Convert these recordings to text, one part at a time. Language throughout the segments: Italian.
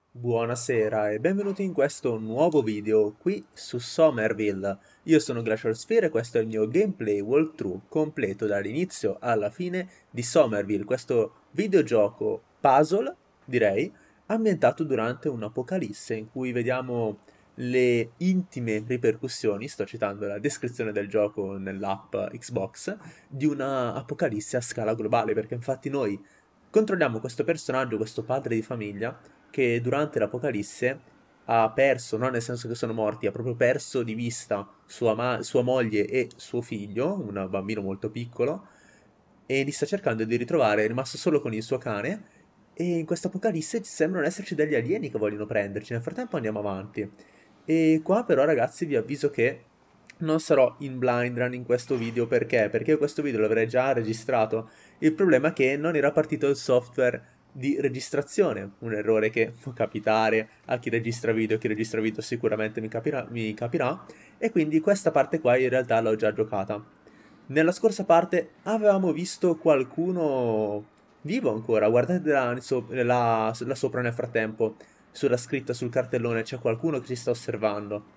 Buonasera e benvenuti in questo nuovo video qui su Somerville. Io sono Glacial Sphere e questo è il mio gameplay walkthrough completo dall'inizio alla fine di Somerville, questo videogioco puzzle, direi, ambientato durante un'apocalisse in cui vediamo le intime ripercussioni, sto citando la descrizione del gioco nell'app Xbox, di una apocalisse a scala globale, perché infatti noi controlliamo questo personaggio, questo padre di famiglia che durante l'Apocalisse ha perso, non nel senso che sono morti, ha proprio perso di vista sua moglie e suo figlio, un bambino molto piccolo, e li sta cercando di ritrovare, è rimasto solo con il suo cane, e in questa Apocalisse sembrano esserci degli alieni che vogliono prenderci. Nel frattempo andiamo avanti. E qua però ragazzi vi avviso che non sarò in blind run in questo video perché? Perché questo video l'avrei già registrato. Il problema è che non era partito il software di registrazione, un errore che può capitare a chi registra video sicuramente mi capirà, e quindi questa parte qua in realtà l'ho già giocata. Nella scorsa parte avevamo visto qualcuno vivo ancora, guardate là sopra nel frattempo, sulla scritta sul cartellone c'è qualcuno che ci sta osservando.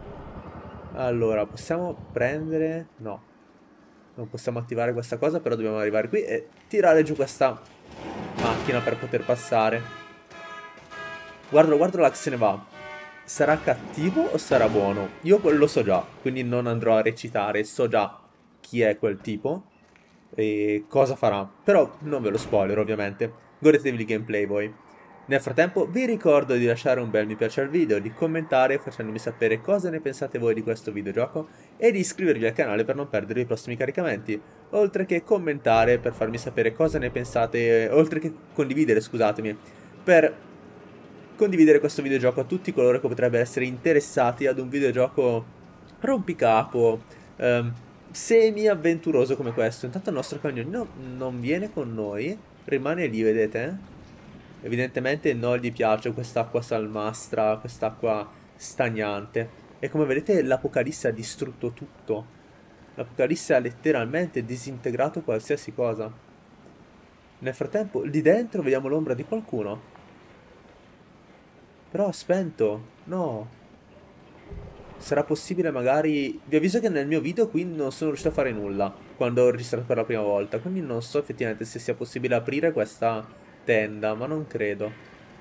Allora, possiamo prendere... No, non possiamo attivare questa cosa, però dobbiamo arrivare qui e tirare giù questa macchina per poter passare. Guardalo, guardalo là che se ne va. Sarà cattivo o sarà buono? Io lo so già, quindi non andrò a recitare, so già chi è quel tipo e cosa farà. Però non ve lo spoiler, ovviamente. Godetevi il gameplay voi. Nel frattempo vi ricordo di lasciare un bel mi piace al video, di commentare facendomi sapere cosa ne pensate voi di questo videogioco e di iscrivervi al canale per non perdere i prossimi caricamenti, oltre che commentare per farmi sapere cosa ne pensate, oltre che condividere, scusatemi, per condividere questo videogioco a tutti coloro che potrebbero essere interessati ad un videogioco rompicapo, semi-avventuroso come questo. Intanto il nostro cagnolino non viene con noi, rimane lì, vedete? Evidentemente non gli piace quest'acqua salmastra, quest'acqua stagnante. E come vedete l'Apocalisse ha distrutto tutto. L'Apocalisse ha letteralmente disintegrato qualsiasi cosa. Nel frattempo, lì dentro vediamo l'ombra di qualcuno. Però ha spento. No. Sarà possibile magari... Vi avviso che nel mio video qui non sono riuscito a fare nulla quando ho registrato per la prima volta. Quindi non so effettivamente se sia possibile aprire questa tenda, ma non credo.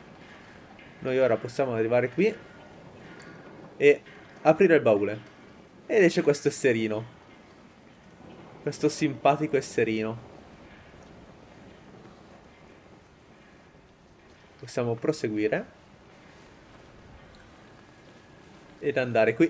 Noi ora possiamo arrivare qui e aprire il baule. Ed c'è questo esserino. Questo simpatico esserino. Possiamo proseguire. Ed andare qui.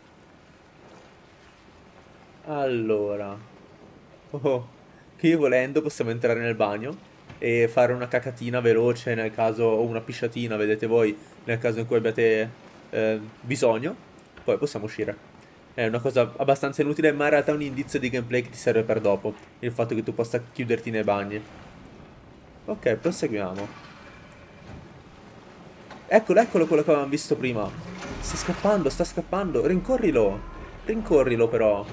Allora. Oh, qui volendo possiamo entrare nel bagno e fare una cacatina veloce nel caso, o una pisciatina, vedete voi, nel caso in cui abbiate bisogno. Poi possiamo uscire. È una cosa abbastanza inutile, ma in realtà è un indizio di gameplay che ti serve per dopo. Il fatto che tu possa chiuderti nei bagni. Ok, proseguiamo. Eccolo, eccolo quello che avevamo visto prima. Sta scappando, sta scappando. Rincorrilo. Rincorrilo però.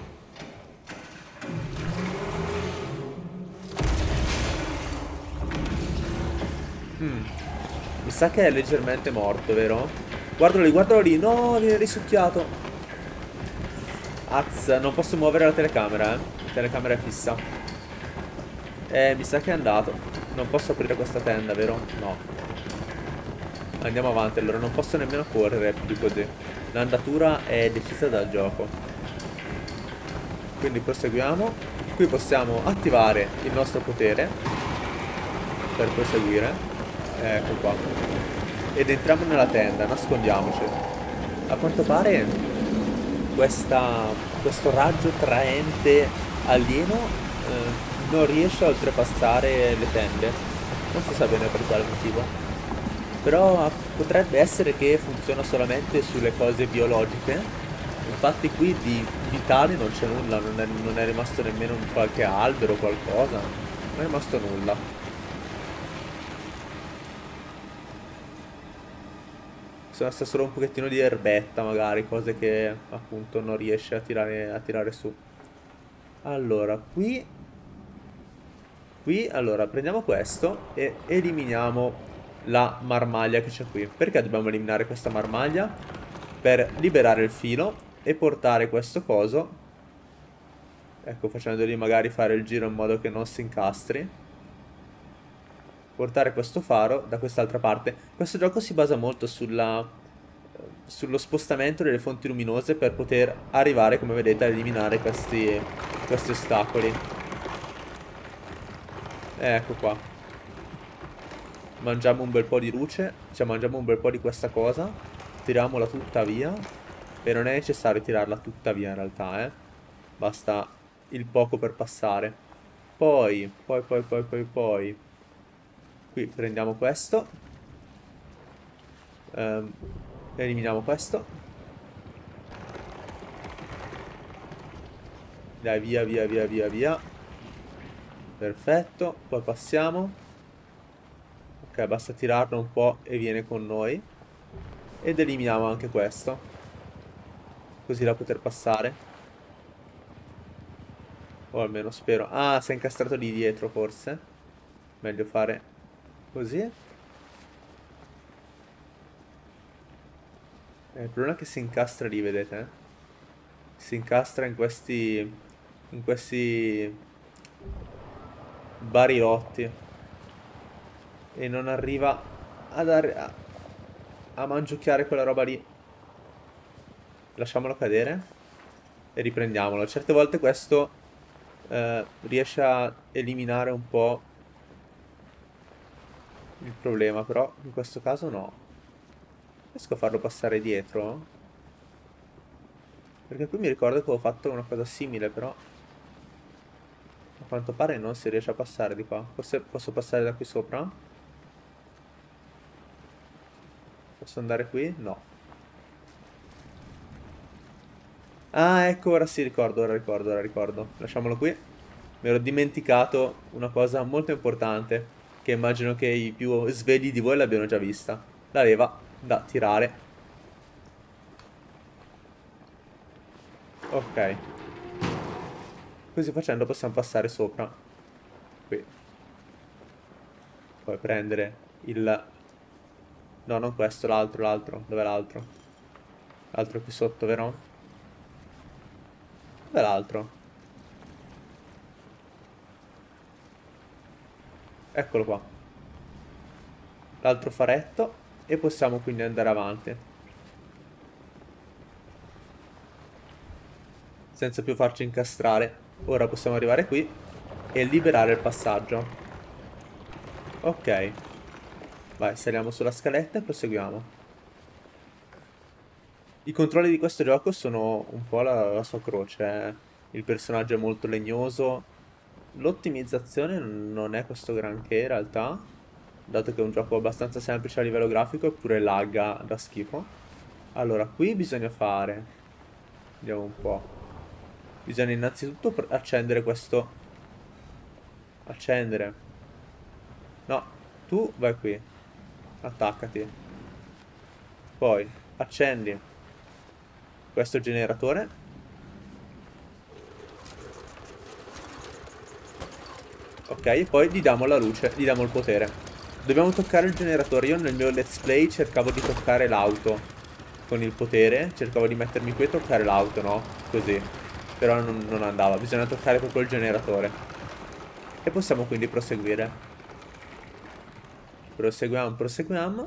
Mi sa che è leggermente morto, vero? Guardalo lì, guardalo lì. No, viene risucchiato. Az, non posso muovere la telecamera, eh. La telecamera è fissa. Mi sa che è andato. Non posso aprire questa tenda, vero? No. Andiamo avanti, allora non posso nemmeno correre più di così. L'andatura è decisa dal gioco. Quindi proseguiamo. Qui possiamo attivare il nostro potere per proseguire. Ecco qua. Ed entriamo nella tenda, nascondiamoci. A quanto pare questo raggio traente alieno non riesce a oltrepassare le tende. Non si sa bene per quale motivo. Però potrebbe essere che funziona solamente sulle cose biologiche. Infatti qui di vitale non c'è nulla, non è rimasto nemmeno qualche albero o qualcosa. Non è rimasto nulla. Sta solo un pochettino di erbetta magari, cose che appunto non riesce a tirare su. Allora, allora, prendiamo questo e eliminiamo la marmaglia che c'è qui. Perché dobbiamo eliminare questa marmaglia? Per liberare il filo e portare questo coso, ecco, facendogli magari fare il giro in modo che non si incastri. Portare questo faro da quest'altra parte. Questo gioco si basa molto sullo spostamento delle fonti luminose per poter arrivare, come vedete, a eliminare questi ostacoli. Ecco qua. Mangiamo un bel po' di luce, cioè mangiamo un bel po' di questa cosa, tiriamola tutta via. E non è necessario tirarla tutta via in realtà, eh. Basta il poco per passare. Poi. Qui prendiamo questo. Eliminiamo questo. Dai, via. Perfetto. Poi passiamo. Ok, basta tirarlo un po' e viene con noi. Ed eliminiamo anche questo. Così da poter passare. O almeno spero. Ah, si è incastrato lì dietro forse. Meglio fare così. Il problema è che si incastra lì, vedete? Si incastra in questi barilotti. E non arriva a mangiucchiare quella roba lì. Lasciamolo cadere. E riprendiamolo. Certe volte questo riesce a eliminare un po' il problema, però in questo caso no. Riesco a farlo passare dietro? Perché qui mi ricordo che avevo fatto una cosa simile, però a quanto pare non si riesce a passare di qua. Forse posso passare da qui sopra? Posso andare qui? No. Ah, ecco, ora sì, ora ricordo. Lasciamolo qui. Mi ero dimenticato una cosa molto importante, che immagino che i più svegli di voi l'abbiano già vista. La leva da tirare. Ok. Così facendo possiamo passare sopra. Qui. Poi prendere il... No, non questo, l'altro. Dov'è l'altro? L'altro è qui sotto, vero? Dov'è l'altro? Eccolo qua. L'altro faretto. E possiamo quindi andare avanti. Senza più farci incastrare. Ora possiamo arrivare qui e liberare il passaggio. Ok. Vai, saliamo sulla scaletta e proseguiamo. I controlli di questo gioco sono un po' la sua croce. Il personaggio è molto legnoso. L'ottimizzazione non è questo granché in realtà, dato che è un gioco abbastanza semplice a livello grafico, eppure lagga da schifo. Allora, qui bisogna fare... Vediamo un po'. Bisogna innanzitutto accendere questo. Accendere. No, tu vai qui. Attaccati. Poi accendi questo generatore. Ok, e poi gli diamo la luce, gli diamo il potere. Dobbiamo toccare il generatore. Io nel mio let's play cercavo di toccare l'auto con il potere. Cercavo di mettermi qui e toccare l'auto, no? Così. Però non andava, bisogna toccare proprio il generatore. E possiamo quindi proseguire. Proseguiamo.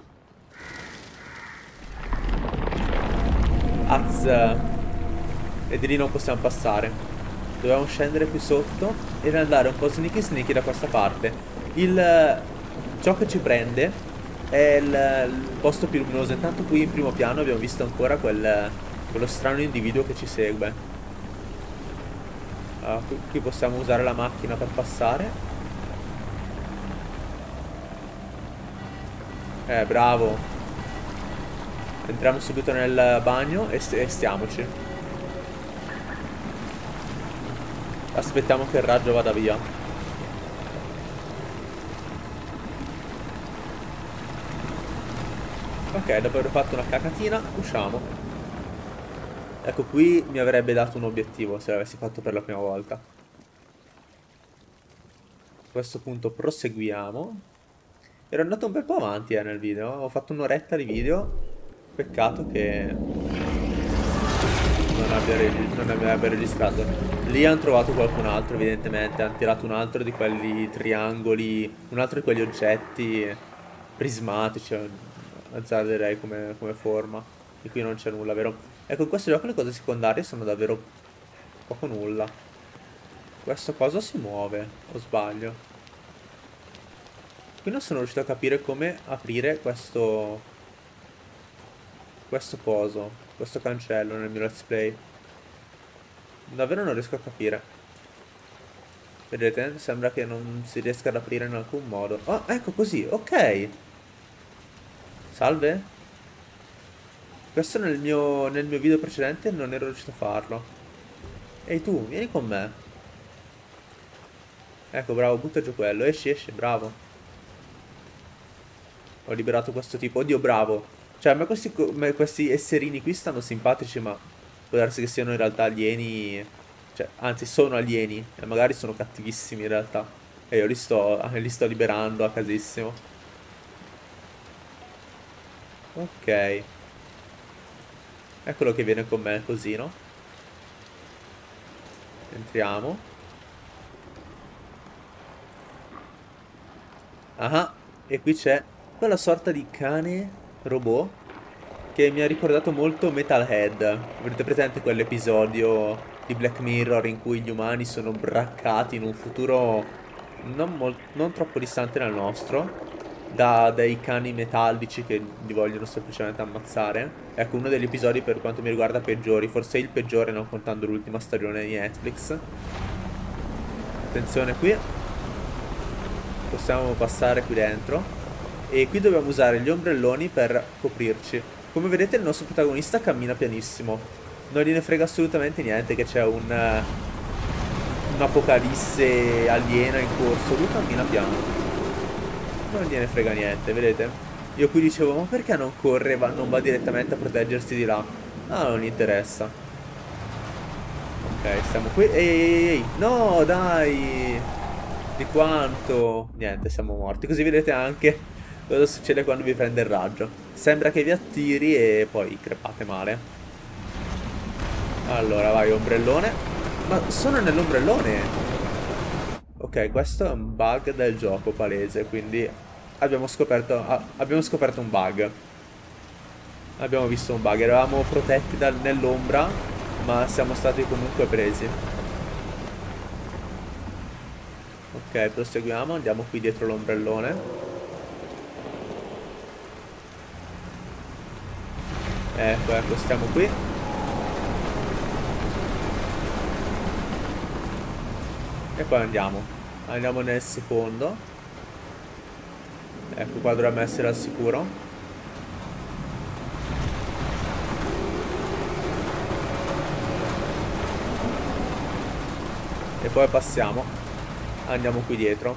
Az. E di lì non possiamo passare. Dobbiamo scendere qui sotto e andare un po' sneaky da questa parte. Ciò che ci prende è il posto più luminoso. Intanto qui in primo piano abbiamo visto ancora quello strano individuo che ci segue. Qui possiamo usare la macchina per passare. Bravo. Entriamo subito nel bagno e stiamoci. Aspettiamo che il raggio vada via. Ok, dopo aver fatto una cacatina, usciamo. Ecco, qui mi avrebbe dato un obiettivo se l'avessi fatto per la prima volta. A questo punto proseguiamo. Ero andato un bel po' avanti nel video. Ho fatto un'oretta di video. Peccato che non abbia registrato. Lì hanno trovato qualcun altro, evidentemente. Hanno tirato un altro di quelli triangoli, un altro di quegli oggetti prismatici. Azzarderei come forma. E qui non c'è nulla, vero? Ecco, in questo gioco le cose secondarie sono davvero poco nulla. Questo cosa si muove, o sbaglio? Qui non sono riuscito a capire come aprire questo coso, questo cancello nel mio let's play. Davvero non riesco a capire. Vedete? Sembra che non si riesca ad aprire in alcun modo. Oh, ecco così, ok. Salve? Questo nel mio video precedente non ero riuscito a farlo. Ehi tu, vieni con me. Ecco, bravo, butta giù quello. Esci, esci, bravo. Ho liberato questo tipo. Oddio, bravo. Cioè, a me questi esserini qui stanno simpatici, ma può darsi che siano in realtà alieni. Cioè, anzi, sono alieni. E magari sono cattivissimi in realtà. E io li sto liberando a casissimo. Ok. Eccolo che viene con me così, no? Entriamo. Ah, e qui c'è quella sorta di cane robot che mi ha ricordato molto Metalhead. Avrete presente quell'episodio di Black Mirror in cui gli umani sono braccati in un futuro non troppo distante dal nostro da dei cani metallici che li vogliono semplicemente ammazzare. Ecco, uno degli episodi per quanto mi riguarda peggiori, forse il peggiore non contando l'ultima stagione di Netflix. Attenzione qui. Possiamo passare qui dentro. E qui dobbiamo usare gli ombrelloni per coprirci. Come vedete il nostro protagonista cammina pianissimo. Non gliene frega assolutamente niente che c'è un'apocalisse aliena in corso. Lui cammina piano. Non gliene frega niente, vedete? Io qui dicevo, ma perché non corre, non va direttamente a proteggersi di là? Ah, non gli interessa. Ok, stiamo qui. Ehi, ehi, ehi, no, dai! Di quanto? Niente, siamo morti. Così vedete anche cosa succede quando vi prende il raggio. Sembra che vi attiri e poi crepate male. Allora, vai, ombrellone. Ma sono nell'ombrellone! Ok, questo è un bug del gioco palese, quindi abbiamo scoperto un bug. Abbiamo visto un bug, eravamo protetti nell'ombra, ma siamo stati comunque presi. Ok, proseguiamo, andiamo qui dietro l'ombrellone. Ecco, stiamo qui. E poi andiamo nel secondo. Ecco, qua dovremmo essere al sicuro. E poi passiamo. Andiamo qui dietro.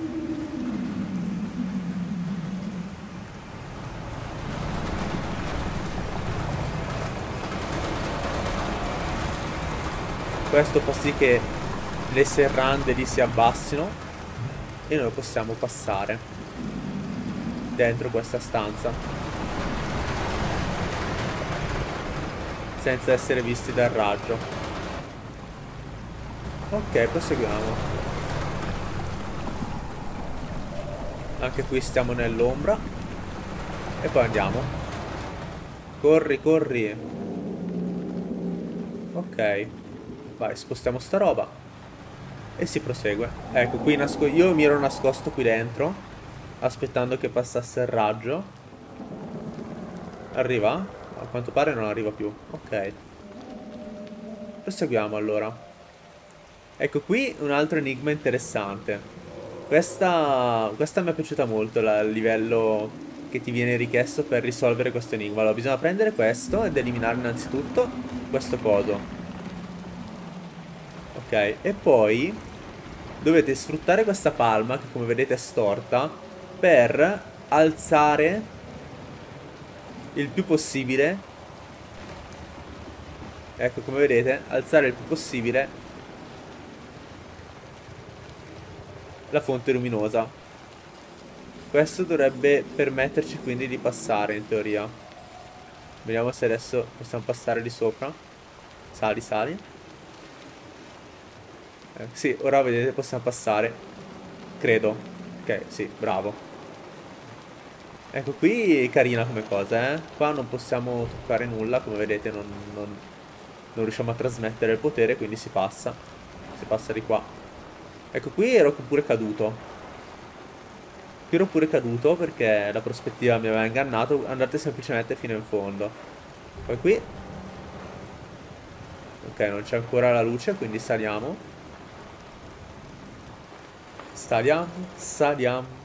Questo fa sì che le serrande lì si abbassino e noi possiamo passare dentro questa stanza senza essere visti dal raggio. Ok, proseguiamo. Anche qui stiamo nell'ombra e poi andiamo. Corri, corri. Ok, vai, spostiamo sta roba e si prosegue. Ecco, qui io mi ero nascosto qui dentro aspettando che passasse il raggio. Arriva? A quanto pare non arriva più. Ok, proseguiamo allora. Ecco qui un altro enigma interessante. Questa mi è piaciuta molto, il livello che ti viene richiesto per risolvere questo enigma. Allora bisogna prendere questo ed eliminare innanzitutto questo coso. Ok, e poi dovete sfruttare questa palma, che come vedete è storta, per alzare il più possibile. Ecco, come vedete, alzare il più possibile la fonte luminosa. Questo dovrebbe permetterci quindi di passare in teoria. Vediamo se adesso possiamo passare di sopra. Sali, sali. Sì, ora vedete possiamo passare. Credo. Ok, sì, bravo. Ecco, qui carina come cosa, eh. Qua non possiamo toccare nulla, come vedete non riusciamo a trasmettere il potere, quindi si passa. Si passa di qua. Ecco, qui ero pure caduto. Qui ero pure caduto perché la prospettiva mi aveva ingannato. Andate semplicemente fino in fondo. Poi qui. Ok, non c'è ancora la luce, quindi saliamo. Saliamo, saliamo.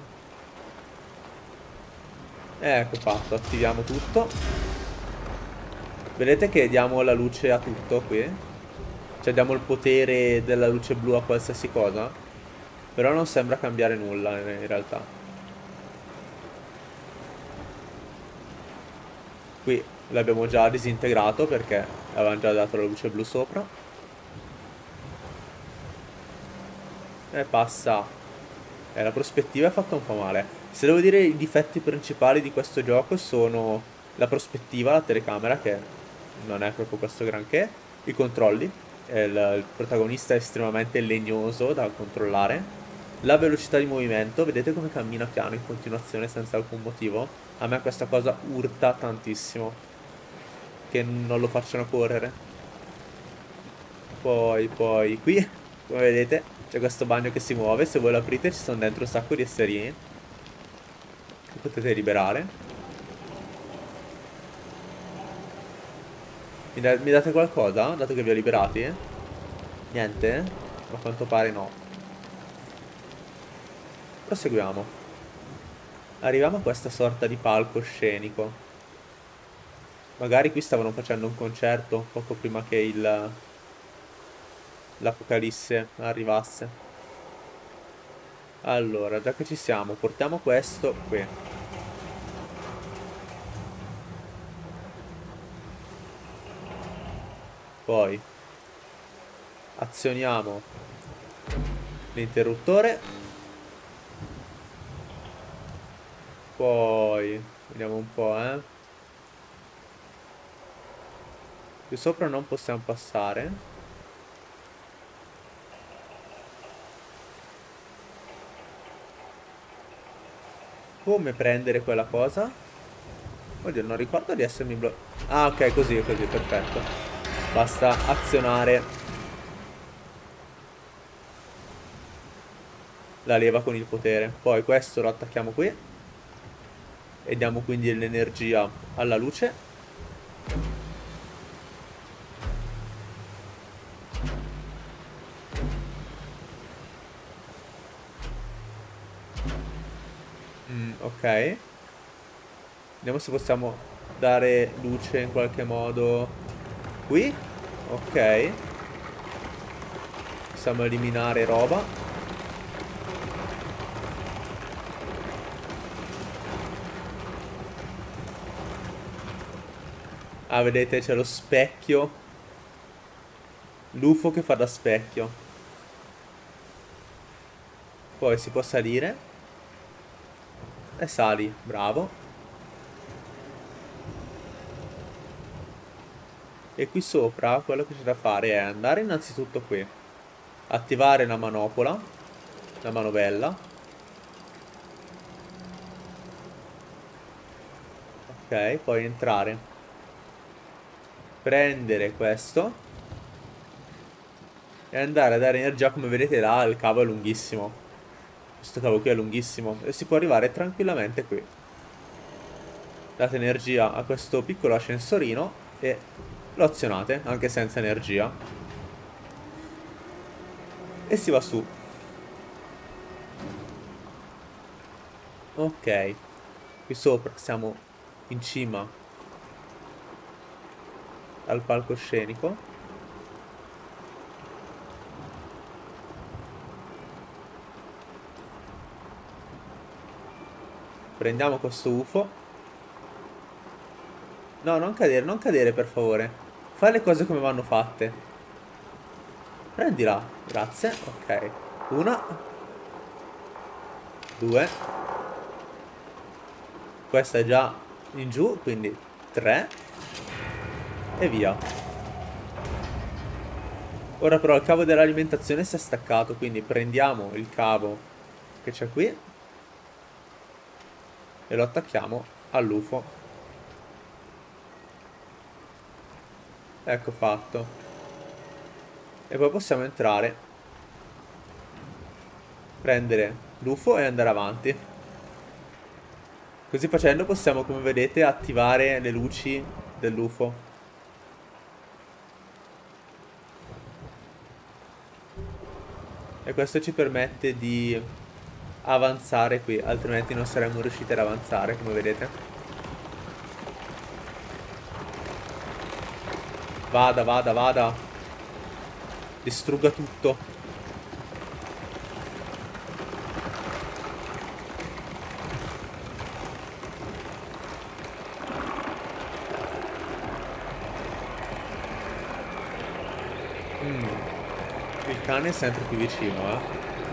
Ecco fatto, attiviamo tutto. Vedete che diamo la luce a tutto qui? Cioè diamo il potere della luce blu a qualsiasi cosa. Però non sembra cambiare nulla in realtà. Qui l'abbiamo già disintegrato perché avevamo già dato la luce blu sopra. E passa. La prospettiva è fatta un po' male. Se devo dire i difetti principali di questo gioco sono la prospettiva, la telecamera, che non è proprio questo granché, i controlli, il protagonista è estremamente legnoso da controllare, la velocità di movimento, vedete come cammina piano in continuazione senza alcun motivo? A me questa cosa urta tantissimo, che non lo facciano correre. Poi qui, come vedete, c'è questo bagno che si muove, se voi lo aprite ci sono dentro un sacco di esserini che potete liberare. Mi date qualcosa, dato che vi ho liberati? Niente? Ma a quanto pare no. Proseguiamo. Arriviamo a questa sorta di palco scenico. Magari qui stavano facendo un concerto poco prima che l'Apocalisse arrivasse. Allora, già che ci siamo, portiamo questo qui. Poi azioniamo l'interruttore. Poi vediamo un po', Qui sopra non possiamo passare. Come prendere quella cosa? Oddio, non ricordo di essermi bloccato. Ah, ok, così, perfetto. Basta azionare la leva con il potere. Poi questo lo attacchiamo qui. E diamo quindi l'energia alla luce. Ok. Vediamo se possiamo dare luce in qualche modo. Qui. Ok. Possiamo eliminare roba. Ah, vedete, c'è lo specchio. L'UFO che fa da specchio. Poi si può salire. E sali, bravo. E qui sopra quello che c'è da fare è andare innanzitutto qui. Attivare la manopola. La manovella. Ok, poi entrare. Prendere questo. E andare a dare energia, come vedete là, il cavo è lunghissimo. Questo cavo qui è lunghissimo. E si può arrivare tranquillamente qui. Date energia a questo piccolo ascensorino e lo azionate, anche senza energia. E si va su. Ok. Qui sopra siamo in cima al palcoscenico. Prendiamo questo UFO. No, non cadere per favore. Fai le cose come vanno fatte. Prendila, grazie. Ok. Una. Due. Questa è già in giù, quindi 3 e via. Ora però il cavo dell'alimentazione si è staccato, quindi prendiamo il cavo che c'è qui e lo attacchiamo all'UFO. Ecco fatto. E poi possiamo entrare, prendere l'UFO e andare avanti. Così facendo possiamo, come vedete, attivare le luci dell'UFO. E questo ci permette di avanzare qui, altrimenti non saremmo riusciti ad avanzare, come vedete. Vada, vada, vada. Distrugga tutto. Il cane è sempre più vicino, eh.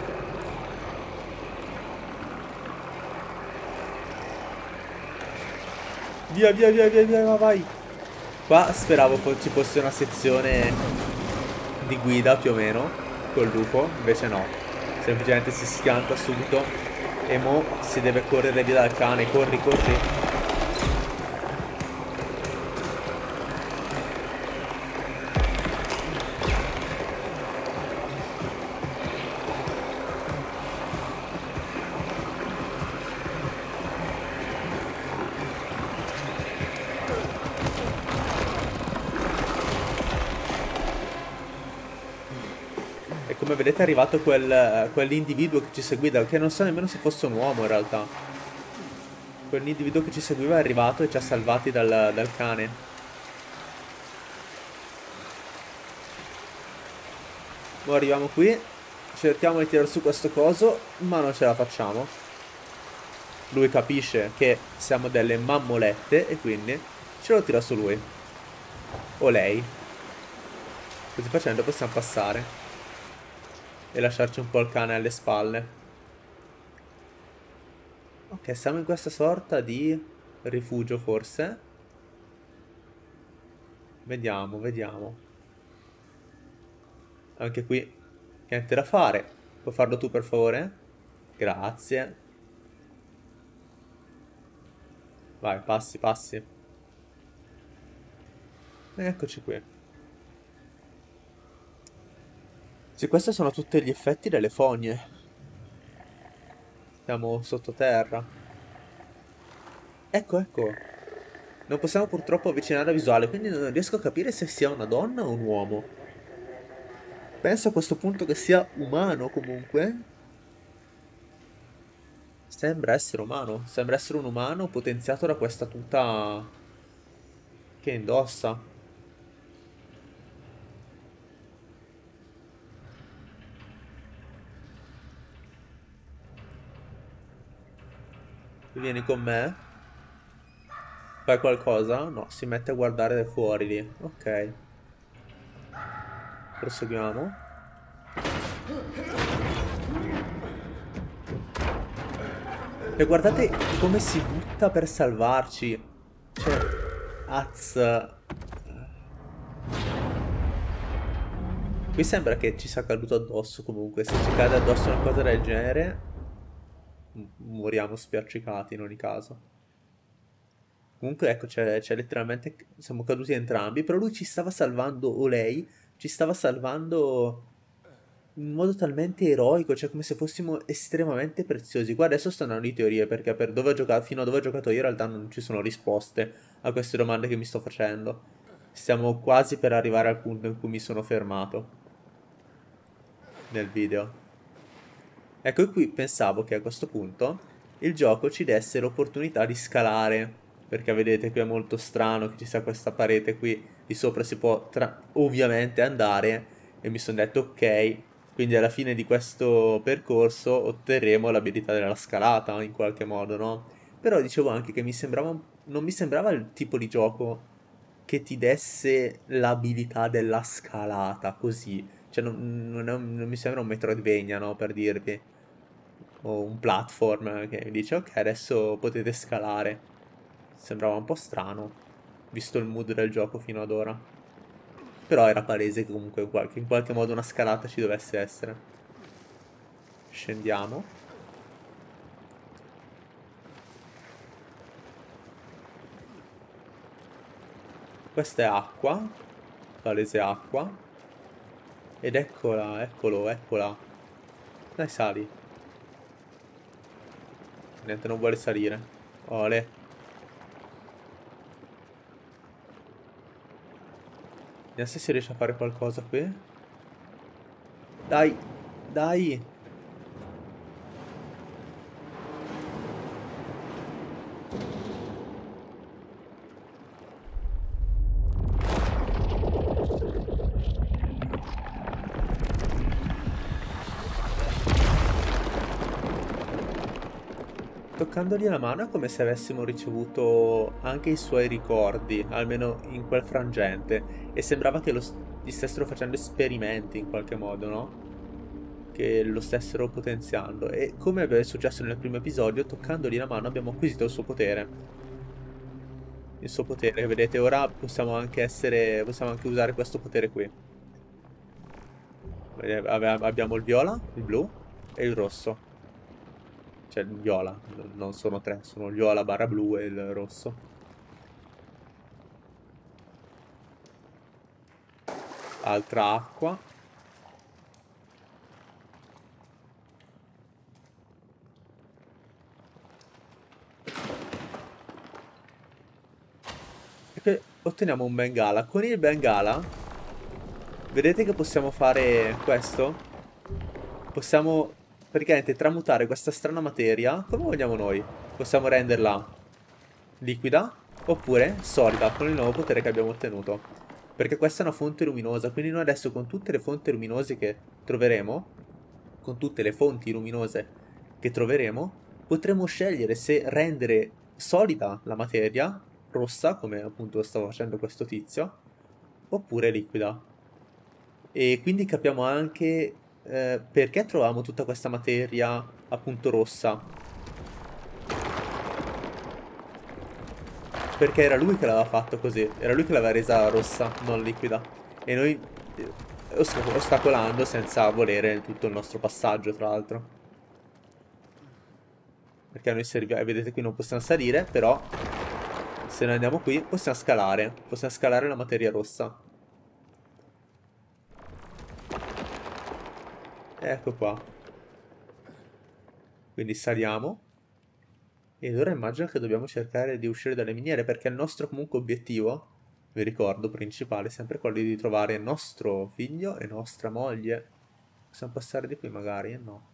Via, via, via, via, via, vai. Qua speravo ci fosse una sezione di guida più o meno col lupo, invece no. Semplicemente si schianta subito e mo si deve correre via dal cane. Corri, corri. E come vedete è arrivato quell'individuo che ci seguiva, che non so nemmeno se fosse un uomo in realtà. Quell'individuo che ci seguiva è arrivato e ci ha salvati dal cane. Ora arriviamo qui, cerchiamo di tirare su questo coso, ma non ce la facciamo. Lui capisce che siamo delle mammolette e quindi ce lo tira su lui. O lei. Così facendo possiamo passare e lasciarci un po' il cane alle spalle. Ok, siamo in questa sorta di rifugio forse. Vediamo, vediamo. Anche qui niente da fare. Puoi farlo tu per favore? Grazie. Vai, passi, passi. Eccoci qui. Sì, questi sono tutti gli effetti delle fogne. Siamo sottoterra. Ecco, ecco. Non possiamo purtroppo avvicinare la visuale, quindi non riesco a capire se sia una donna o un uomo. Penso a questo punto che sia umano comunque. Sembra essere umano. Sembra essere un umano potenziato da questa tuta che indossa. Vieni con me. Fai qualcosa? No, si mette a guardare da fuori lì. Ok. Proseguiamo. E guardate come si butta per salvarci. Cioè, az. Qui sembra che ci sia caduto addosso comunque. Se ci cade addosso una cosa del genere, moriamo spiaccicati in ogni caso. Comunque ecco, c'è letteralmente. Siamo caduti entrambi. Però lui ci stava salvando, o lei, ci stava salvando in modo talmente eroico, cioè come se fossimo estremamente preziosi. Qua adesso sto andando di teorie, perché per dove ho giocato, fino a dove ho giocato io in realtà non ci sono risposte a queste domande che mi sto facendo. Stiamo quasi per arrivare al punto in cui mi sono fermato nel video. Ecco, qui pensavo che a questo punto il gioco ci desse l'opportunità di scalare, perché vedete qui è molto strano che ci sia questa parete qui, di sopra si può ovviamente andare, e mi sono detto ok, quindi alla fine di questo percorso otterremo l'abilità della scalata in qualche modo, no? Però dicevo anche che non mi sembrava il tipo di gioco che ti desse l'abilità della scalata così. Cioè non mi sembra un Metroidvania, no? Per dirvi. o un platform che mi dice ok, adesso potete scalare. Sembrava un po' strano, visto il mood del gioco fino ad ora. Però era palese che comunque in qualche modo una scalata ci dovesse essere. Scendiamo. Questa è acqua, palese acqua. Ed eccola, eccolo, eccola. Dai, sali. Niente, non vuole salire. Ole. Vediamo se si riesce a fare qualcosa qui. Dai, dai. Toccandogli la mano è come se avessimo ricevuto anche i suoi ricordi, almeno in quel frangente, e sembrava che gli stessero facendo esperimenti in qualche modo, no? Che lo stessero potenziando. E come è successo nel primo episodio, toccandogli la mano abbiamo acquisito il suo potere. Il suo potere, vedete, ora possiamo anche usare questo potere qui. Abbiamo il viola, il blu e il rosso. Cioè il viola, non sono tre, sono il viola barra blu e il rosso. Altra acqua. E che otteniamo un bengala. Con il bengala, vedete che possiamo fare questo? Possiamo praticamente tramutare questa strana materia come vogliamo noi. Possiamo renderla liquida oppure solida con il nuovo potere che abbiamo ottenuto. Perché questa è una fonte luminosa, quindi noi adesso con tutte le fonti luminose che troveremo, con tutte le fonti luminose che troveremo, potremo scegliere se rendere solida la materia, rossa, come appunto stava facendo questo tizio, oppure liquida. E quindi capiamo anche perché trovavamo tutta questa materia appunto rossa. Perché era lui che l'aveva fatto così, era lui che l'aveva resa rossa, non liquida. E noi ostacolando senza volere tutto il nostro passaggio, tra l'altro. Perché a noi serviva, e vedete qui non possiamo salire, però se noi andiamo qui possiamo scalare la materia rossa. Ecco qua. Quindi saliamo. Ed ora immagino che dobbiamo cercare di uscire dalle miniere perché il nostro comunque obiettivo, vi ricordo, principale è sempre quello di trovare nostro figlio e nostra moglie. Possiamo passare di qui magari? No.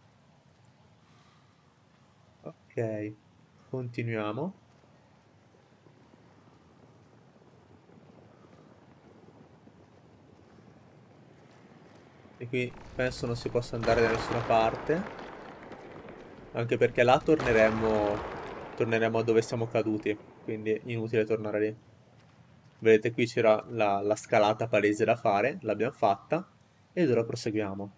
Ok, continuiamo. E qui penso non si possa andare da nessuna parte. Anche perché là torneremo a dove siamo caduti. Quindi è inutile tornare lì. Vedete qui c'era la scalata palese da fare, l'abbiamo fatta. Ed ora proseguiamo.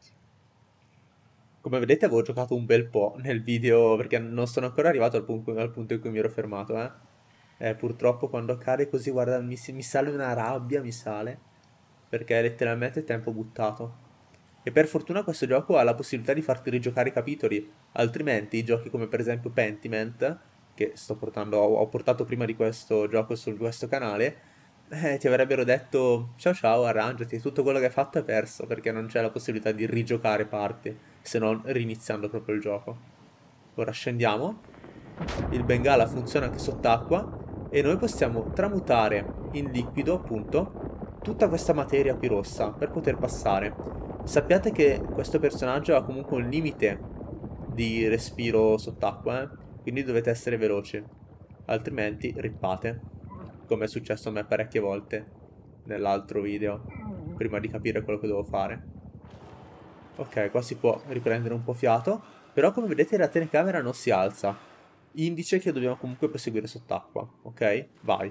Come vedete avevo giocato un bel po' nel video perché non sono ancora arrivato al punto in cui mi ero fermato, eh. Purtroppo quando accade così, guarda, mi sale una rabbia, mi sale, perché è letteralmente tempo buttato. E per fortuna questo gioco ha la possibilità di farti rigiocare i capitoli, altrimenti giochi come per esempio Pentiment, che ho portato prima di questo gioco su questo canale, ti avrebbero detto ciao ciao, arrangiati, tutto quello che hai fatto è perso, perché non c'è la possibilità di rigiocare parti, se non riniziando proprio il gioco. Ora scendiamo, il Bengala funziona anche sott'acqua e noi possiamo tramutare in liquido, appunto, tutta questa materia qui rossa per poter passare. Sappiate che questo personaggio ha comunque un limite di respiro sott'acqua, quindi dovete essere veloci, altrimenti rippate, come è successo a me parecchie volte nell'altro video, prima di capire quello che devo fare. Ok, qua si può riprendere un po' fiato, però come vedete la telecamera non si alza, indice che dobbiamo comunque proseguire sott'acqua, ok? Vai.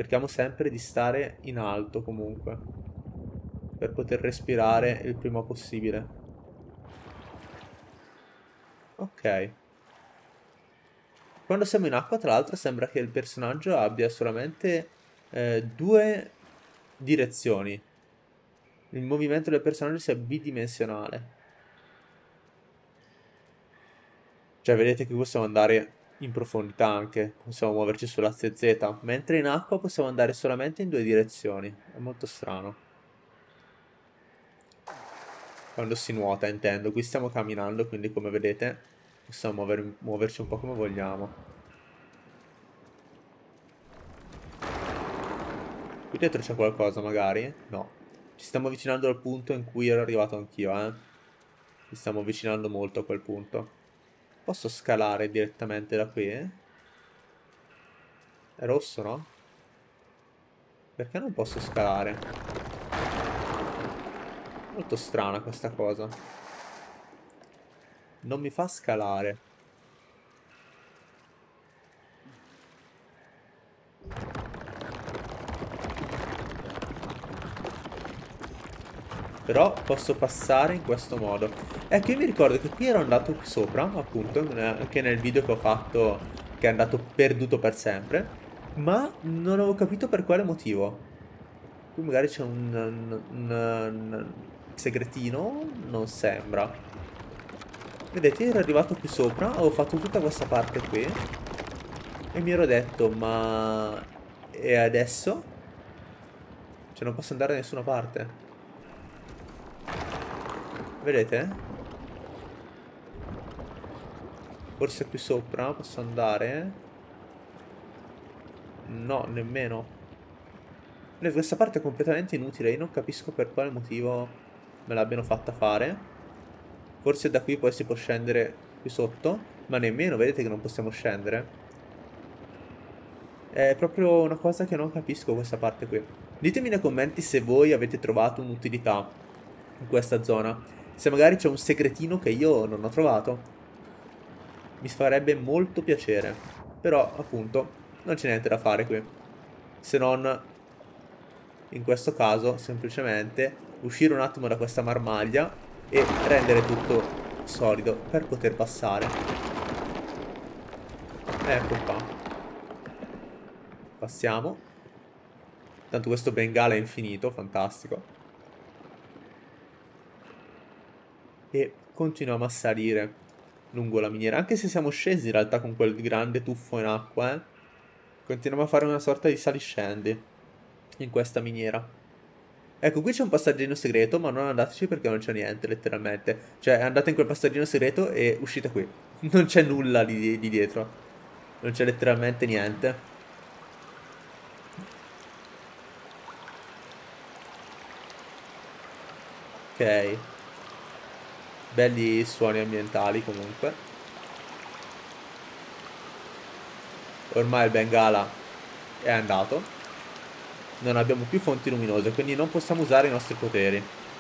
Cerchiamo sempre di stare in alto comunque, per poter respirare il prima possibile. Ok. Quando siamo in acqua, tra l'altro, sembra che il personaggio abbia solamente due direzioni. Il movimento del personaggio sia bidimensionale. Cioè, vedete che possiamo andare in profondità anche, possiamo muoverci sull'asse Z, mentre in acqua possiamo andare solamente in due direzioni. È molto strano. Quando si nuota, intendo. Qui stiamo camminando, quindi come vedete possiamo muoverci un po' come vogliamo. Qui dietro c'è qualcosa magari? No. Ci stiamo avvicinando al punto in cui ero arrivato anch'io, eh. Ci stiamo avvicinando molto a quel punto. Posso scalare direttamente da qui? È rosso, no? Perché non posso scalare? Molto strana questa cosa. Non mi fa scalare. Però posso passare in questo modo. Ecco, io mi ricordo che qui ero andato qui sopra, appunto, anche nel video che ho fatto, che è andato perduto per sempre, ma non avevo capito per quale motivo. Qui magari c'è un segretino, non sembra. Vedete, io ero arrivato qui sopra, avevo fatto tutta questa parte qui, e mi ero detto, ma... E adesso? Cioè non posso andare da nessuna parte. Vedete? Forse qui sopra posso andare? No, nemmeno. Questa parte è completamente inutile. Io non capisco per quale motivo me l'abbiano fatta fare. Forse da qui poi si può scendere qui sotto. Ma nemmeno, vedete che non possiamo scendere. È proprio una cosa che non capisco questa parte qui. Ditemi nei commenti se voi avete trovato un'utilità in questa zona. Se magari c'è un segretino che io non ho trovato, mi farebbe molto piacere. Però, appunto, non c'è niente da fare qui. Se non, in questo caso, semplicemente uscire un attimo da questa marmaglia e rendere tutto solido per poter passare. Ecco qua. Passiamo. Tanto questo bengala è infinito, fantastico. E continuiamo a salire lungo la miniera. Anche se siamo scesi in realtà con quel grande tuffo in acqua, continuiamo a fare una sorta di saliscendi in questa miniera. Ecco, qui c'è un passaggino segreto, ma non andateci perché non c'è niente, letteralmente. Cioè, andate in quel passaggino segreto e uscite qui. Non c'è nulla di dietro. Non c'è letteralmente niente. Ok. Belli suoni ambientali comunque. Ormai il Bengala è andato. Non abbiamo più fonti luminose, quindi non possiamo usare i nostri poteri.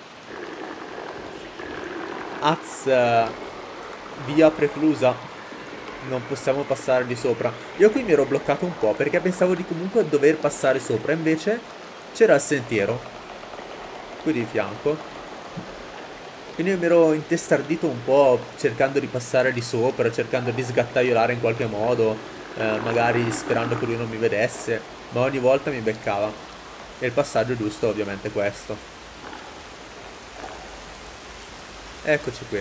Via preclusa. Non possiamo passare di sopra. Io qui mi ero bloccato un po' perché pensavo di comunque dover passare sopra. Invece c'era il sentiero qui di fianco. Quindi io mi ero intestardito un po' cercando di passare di sopra, cercando di sgattaiolare in qualche modo, magari sperando che lui non mi vedesse, ma ogni volta mi beccava. E il passaggio giusto ovviamente è questo. Eccoci qui.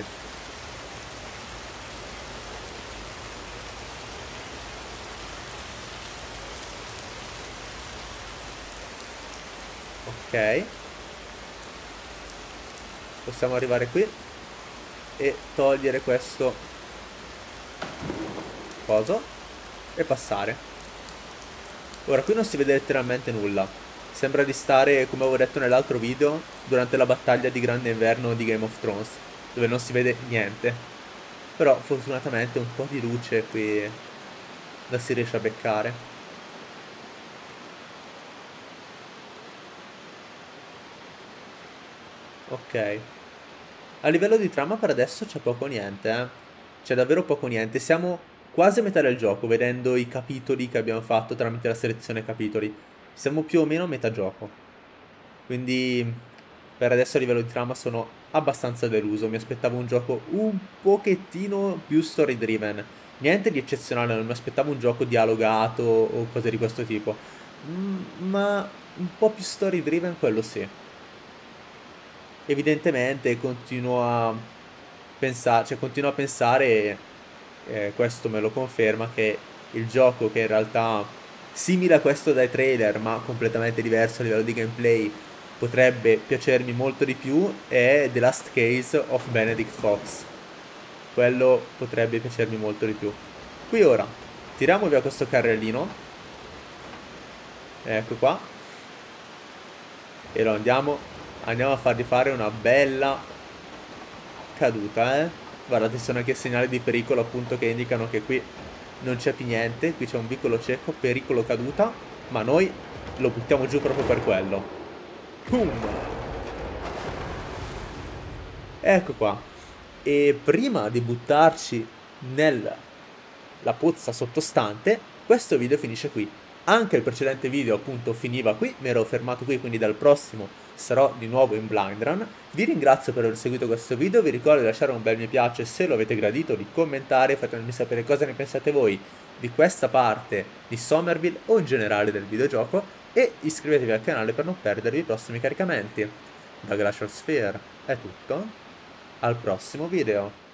Ok. Possiamo arrivare qui e togliere questo coso e passare. Ora qui non si vede letteralmente nulla. Sembra di stare, come avevo detto nell'altro video, durante la battaglia di Grande Inverno di Game of Thrones, dove non si vede niente. Però fortunatamente un po' di luce qui la si riesce a beccare. Ok. A livello di trama per adesso c'è poco o niente, eh. C'è davvero poco o niente. Siamo quasi a metà del gioco, vedendo i capitoli che abbiamo fatto tramite la selezione capitoli. siamo più o meno a metà gioco. Quindi per adesso a livello di trama sono abbastanza deluso. Mi aspettavo un gioco un pochettino più story driven. Niente di eccezionale, non mi aspettavo un gioco dialogato o cose di questo tipo. Ma un po' più story driven, quello sì. Evidentemente continuo a pensare, questo me lo conferma, che il gioco, che in realtà simile a questo dai trailer ma completamente diverso a livello di gameplay, potrebbe piacermi molto di più, è The Last Case of Benedict Fox. Quello potrebbe piacermi molto di più. Qui ora tiriamo via questo carrellino, ecco qua, e lo andiamo a fargli fare una bella caduta, Guardate, ci sono anche segnali di pericolo, appunto, che indicano che qui non c'è più niente. Qui c'è un vicolo cieco, pericolo caduta, ma noi lo buttiamo giù proprio per quello. Boom! Ecco qua. E prima di buttarci nella pozza sottostante, questo video finisce qui. Anche il precedente video appunto finiva qui, mi ero fermato qui, quindi dal prossimo sarò di nuovo in Blind Run. Vi ringrazio per aver seguito questo video, vi ricordo di lasciare un bel mi piace se lo avete gradito, di commentare, fatemi sapere cosa ne pensate voi di questa parte di Somerville o in generale del videogioco, e iscrivetevi al canale per non perdervi i prossimi caricamenti. Da Glacial Sphere è tutto, al prossimo video.